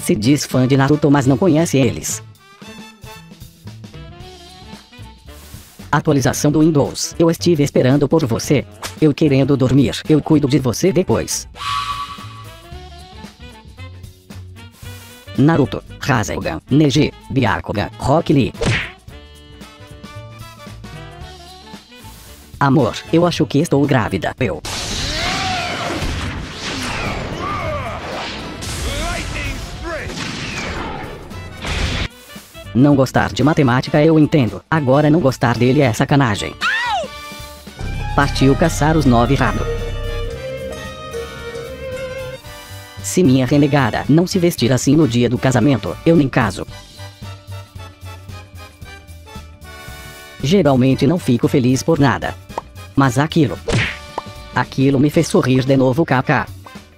Se diz fã de Naruto, mas não conhece eles. Atualização do Windows. Eu estive esperando por você. Eu querendo dormir. Eu cuido de você depois. Naruto, Rasengan, Neji, Byakugan, Rock Lee. Amor, eu acho que estou grávida. Eu. Não gostar de matemática eu entendo. Agora não gostar dele é sacanagem. Partiu caçar os 9 ratos. Se minha renegada não se vestir assim no dia do casamento, eu nem caso. Geralmente não fico feliz por nada. Mas aquilo me fez sorrir de novo, kk.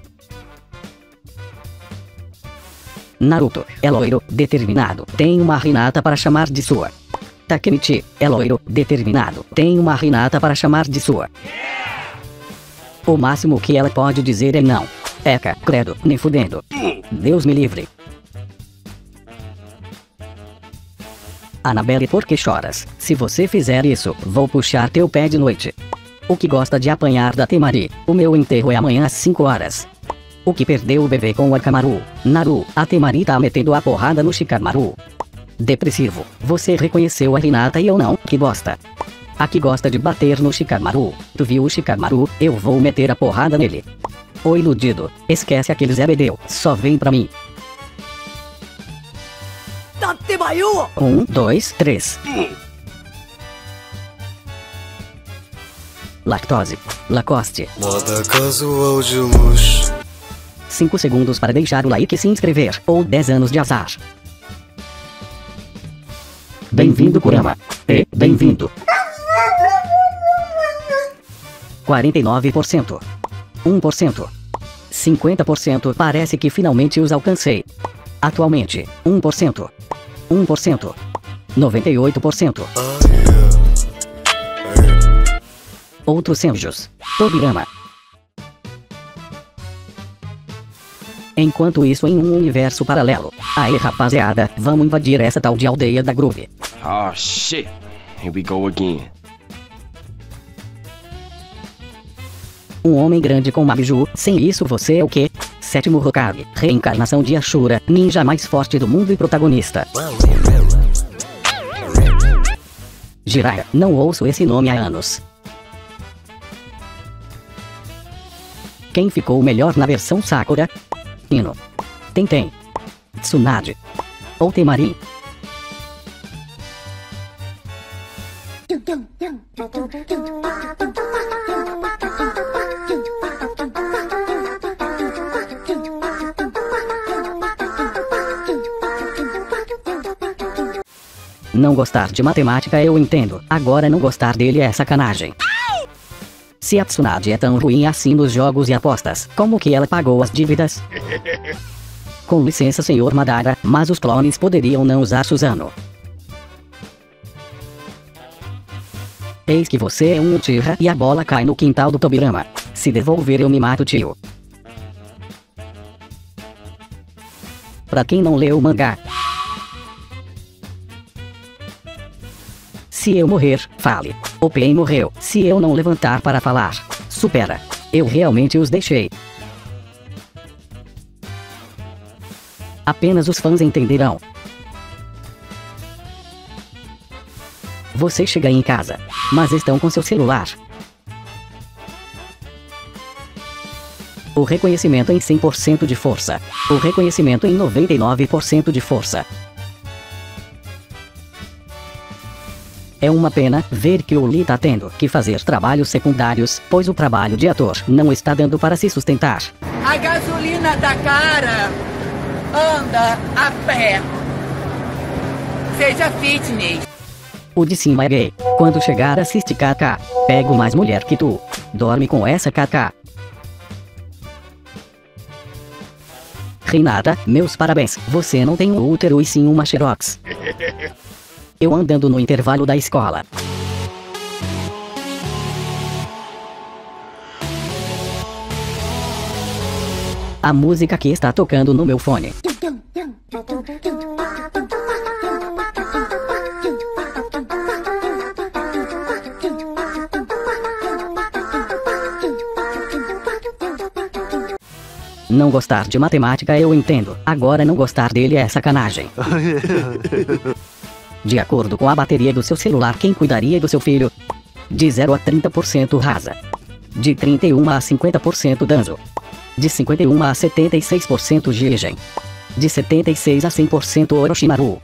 Naruto é loiro, determinado, tem uma Hinata para chamar de sua. Takemichi é loiro, determinado, tem uma Hinata para chamar de sua. O máximo que ela pode dizer é não. Eca, credo, nem fudendo. Deus me livre. Annabelle, por que choras? Se você fizer isso, vou puxar teu pé de noite. O que gosta de apanhar da Temari? O meu enterro é amanhã às 5 horas. O que perdeu o bebê com o Akamaru? Naru, a Temari tá metendo a porrada no Shikamaru. Depressivo, você reconheceu a Hinata e eu não, que bosta. A que gosta de bater no Shikamaru? Tu viu o Shikamaru? Eu vou meter a porrada nele. O iludido, esquece aquele Zé Bedeu, só vem pra mim. 1, 2, 3. Lactose, Lacoste. Moda casual de luxo. 5 segundos para deixar o like e se inscrever, ou 10 anos de azar. Bem-vindo, Kurama. E bem-vindo. 49%. 1%. 50%. Parece que finalmente os alcancei. Atualmente, 1%. 1%. 98%. Outros Senjus. Tobirama. Enquanto isso, em um universo paralelo. Aí, rapaziada, vamos invadir essa tal de aldeia da Groove. Oh shit. Here we go again. Um homem grande com uma biju. Sem isso você é o quê? 7º Hokage, reencarnação de Ashura, ninja mais forte do mundo e protagonista. Jiraiya, não ouço esse nome há anos. Quem ficou melhor na versão Sakura? Ino, Tenten, Tsunade ou Temari? Não gostar de matemática eu entendo, agora não gostar dele é sacanagem. Se a Tsunade é tão ruim assim nos jogos e apostas, como que ela pagou as dívidas? Com licença, senhor Madara, mas os clones poderiam não usar Suzano. Eis que você é um Uchiha e a bola cai no quintal do Tobirama. Se devolver eu me mato, tio. Pra quem não leu o mangá. Se eu morrer, fale. O Pain morreu. Se eu não levantar para falar, supera. Eu realmente os deixei. Apenas os fãs entenderão. Você chega em casa, mas estão com seu celular. O reconhecimento em 100% de força. O reconhecimento em 99% de força. É uma pena ver que o Lee tá tendo que fazer trabalhos secundários, pois o trabalho de ator não está dando para se sustentar. A gasolina tá cara. Anda a pé. Seja fitness. O de cima é gay. Quando chegar assiste KK. Pego mais mulher que tu. Dorme com essa KK. Hinata, meus parabéns. Você não tem um útero e sim uma xerox. Eu andando no intervalo da escola. A música que está tocando no meu fone. Não gostar de matemática eu entendo, agora não gostar dele é sacanagem. De acordo com a bateria do seu celular, quem cuidaria do seu filho? De 0 a 30% Rasa. De 31 a 50% Danzo. De 51 a 76% Jigen. De 76 a 100% Orochimaru.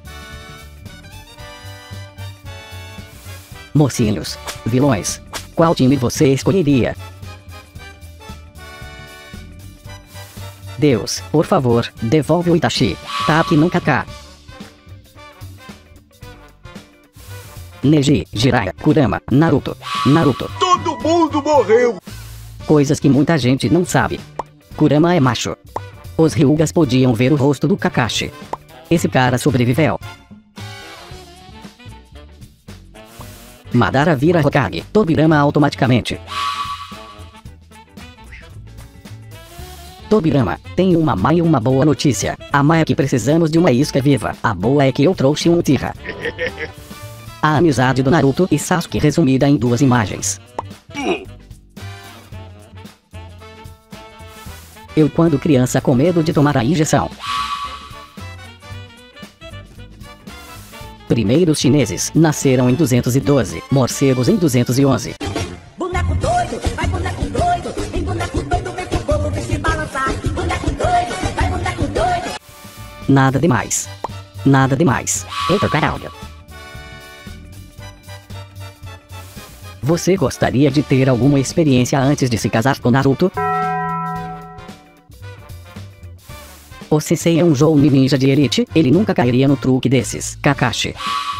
Mocinhos. Vilões. Qual time você escolheria? Deus, por favor, devolve o Itachi. Taki no Kaká. Neji, Jiraiya, Kurama, Naruto. Todo mundo morreu! Coisas que muita gente não sabe. Kurama é macho. Os Ryugas podiam ver o rosto do Kakashi. Esse cara sobreviveu. Madara vira Hokage. Tobirama automaticamente. Tobirama, tem uma má e uma boa notícia. A má é que precisamos de uma isca viva. A boa é que eu trouxe um Uchiha. A amizade do Naruto e Sasuke resumida em 2 imagens. Eu quando criança com medo de tomar a injeção. Primeiros chineses nasceram em 212, morcegos em 211. Boneco doido, vai boneco doido, vem boneco doido, vem pro bolo, vem se balançar. Boneco doido, vai boneco doido. Nada demais. Nada demais. Eita caralho. Você gostaria de ter alguma experiência antes de se casar com Naruto? O Sensei é um Jonin ninja de elite, ele nunca cairia no truque desses. Kakashi.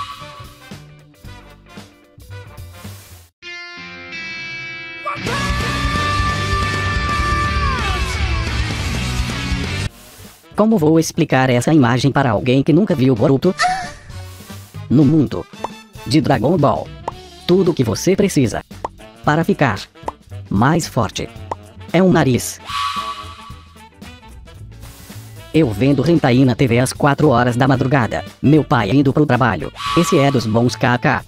Como vou explicar essa imagem para alguém que nunca viu Boruto? No mundo de Dragon Ball, tudo o que você precisa para ficar mais forte é um nariz. Eu vendo hentai na TV às 4 horas da madrugada, meu pai indo pro trabalho, esse é dos bons KK.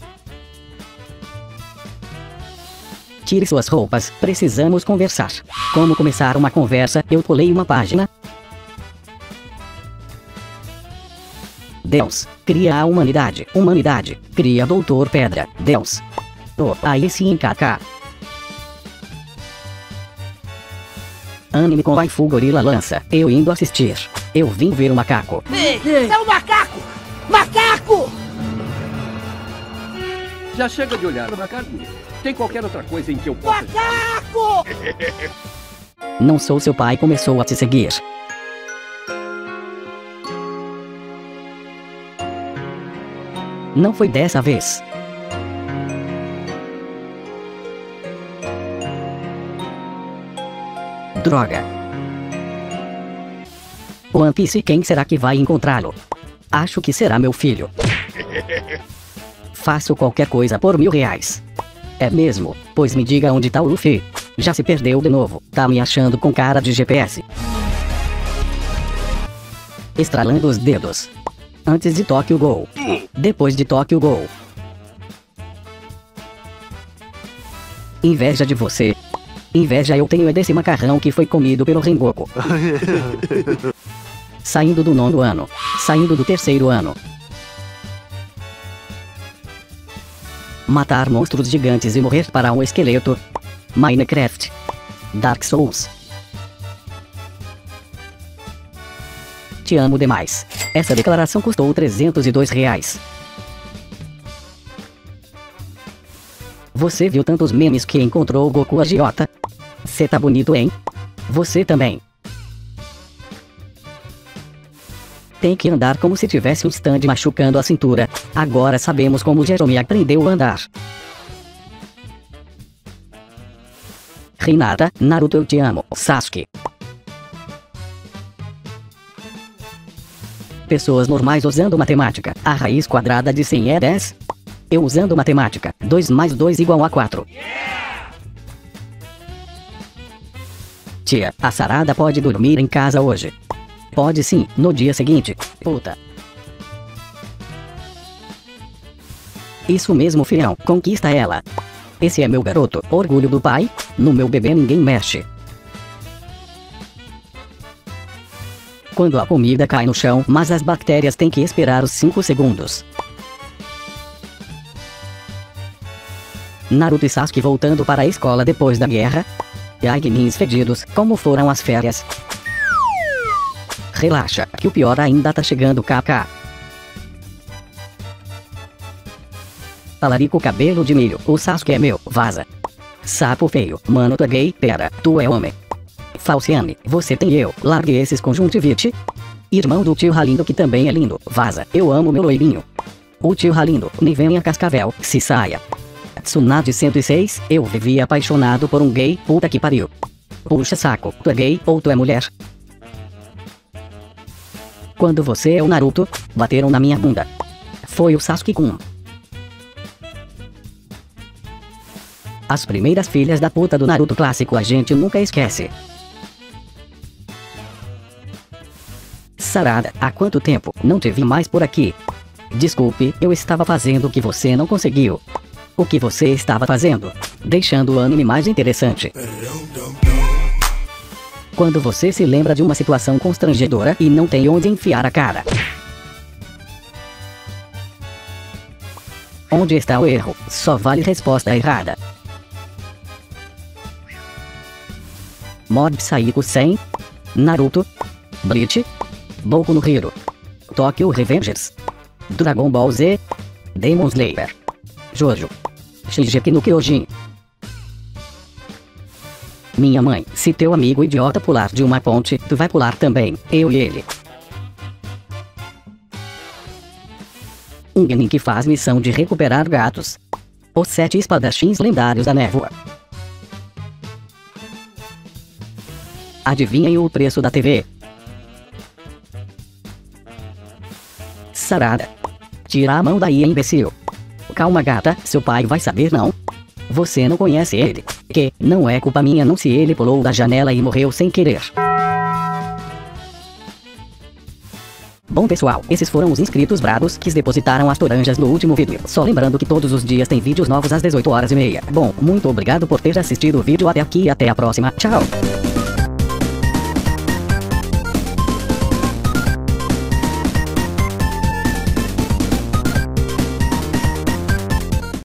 Tire suas roupas, precisamos conversar. Como começar uma conversa? Eu pulei uma página. Deus, cria a humanidade, cria Doutor Pedra, Deus. Oh, aí sim KK. Anime com waifu gorila lança, eu indo assistir. Eu vim ver o macaco. É um macaco! Macaco! Já chega de olhar na cara. Tem qualquer outra coisa em que eu possa... Macaco! Não sou seu pai, começou a te seguir. Não foi dessa vez. Droga. One Piece, quem será que vai encontrá-lo? Acho que será meu filho. Faço qualquer coisa por R$1000. É mesmo? Pois me diga onde tá o Luffy. Já se perdeu de novo, tá me achando com cara de GPS. Estralando os dedos. Antes de Tokyo Ghoul. Depois de Tokyo Ghoul. Inveja de você. Inveja eu tenho é desse macarrão que foi comido pelo Rengoku. Saindo do 9º ano. Saindo do 3º ano. Matar monstros gigantes e morrer para um esqueleto. Minecraft. Dark Souls. Te amo demais. Essa declaração custou R$302. Você viu tantos memes que encontrou o Goku agiota? Cê tá bonito, hein? Você também. Tem que andar como se tivesse um stand machucando a cintura. Agora sabemos como Jerome aprendeu a andar. Hinata, Naruto eu te amo. Sasuke. Pessoas normais usando matemática. A raiz quadrada de 100 é 10? Eu usando matemática. 2 mais 2 igual a 4. Tia, a sarada pode dormir em casa hoje. Pode sim, no dia seguinte. Puta. Isso mesmo, filhão, conquista ela. Esse é meu garoto, orgulho do pai. No meu bebê ninguém mexe. Quando a comida cai no chão, mas as bactérias têm que esperar os 5 segundos. Naruto e Sasuke voltando para a escola depois da guerra. Yagmins fedidos, como foram as férias? Relaxa, que o pior ainda tá chegando, kk. Talarico cabelo de milho, o Sasuke é meu, vaza. Sapo feio, mano tu é gay, pera, tu é homem. Falciane, você tem eu, largue esses conjuntivite. Irmão do tio Ralindo que também é lindo, vaza, eu amo meu loirinho. O tio Ralindo, nem venha cascavel, se saia. Tsunade 106, eu vivia apaixonado por um gay, puta que pariu. Puxa saco, tu é gay ou tu é mulher? Quando você é o Naruto, bateram na minha bunda. Foi o Sasuke-kun. As primeiras filhas da puta do Naruto clássico a gente nunca esquece. Sarada, há quanto tempo, não te vi mais por aqui. Desculpe, eu estava fazendo o que você não conseguiu. O que você estava fazendo? Deixando o anime mais interessante. Quando você se lembra de uma situação constrangedora e não tem onde enfiar a cara. Onde está o erro? Só vale resposta errada. Mob Psycho 100, Naruto, Bleach, Boku no Hero, Tokyo Revengers, Dragon Ball Z, Demon Slayer, Jojo, Shingeki no Kyojin. Minha mãe, se teu amigo idiota pular de uma ponte, tu vai pular também, eu e ele. Um Genin que faz missão de recuperar gatos. Os 7 espadachins lendários da névoa. Adivinhem o preço da TV. Sarada. Tira a mão daí, imbecil. Calma, gata, seu pai vai saber não? Você não conhece ele. Que não é culpa minha não se ele pulou da janela e morreu sem querer. Bom pessoal, esses foram os inscritos bravos que depositaram as toranjas no último vídeo. Só lembrando que todos os dias tem vídeos novos às 18h30. Bom, muito obrigado por ter assistido o vídeo até aqui e até a próxima. Tchau!